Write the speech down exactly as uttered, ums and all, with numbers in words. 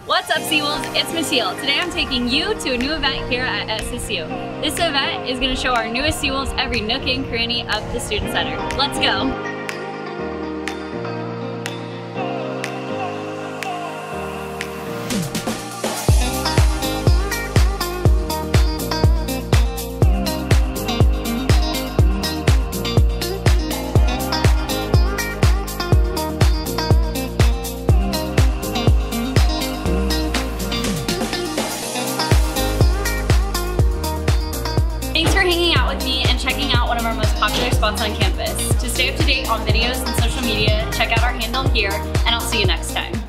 What's up, Seawolves? It's Matille. Today I'm taking you to a new event here at S S U. This event is going to show our newest Seawolves every nook and cranny of the Student Center. Let's go! Thanks for hanging out with me and checking out one of our most popular spots on campus. To stay up to date on videos and social media, check out our handle here, and I'll see you next time.